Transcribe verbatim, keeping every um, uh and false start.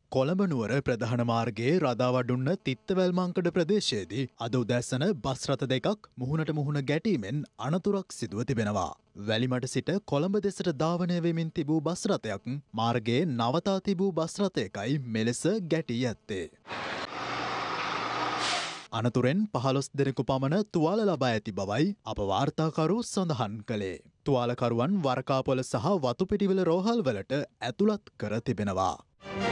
කොළඹ නුවර ප්‍රධාන මාර්ගයේ රදාවඩුන්න තිත්තවැල්මංකඩ ප්‍රදේශයේදී අද උදැසන බස් රථ දෙකක් මුහුණට මුහුණ ගැටීමෙන් අනතුරක් සිදුව තිබෙනවා. වැලිමඩ සිට කොළඹ දෙසට ධාවනය වෙමින් තිබූ බස් රථයක් මාර්ගයේ නවතා තිබූ බස් රථයකයි මෙලෙස ගැටී ඇත්තේ. අනතුරෙන් පහළොස් දෙනෙකු පමණ තුවාල ලබා ඇති බවයි අප වාර්තාකරු සඳහන් කළේ. තුවාලකරුවන් වරකාපොල සහ වතුපිටිවල රෝහල්වලට ඇතුළත් කර තිබෙනවා.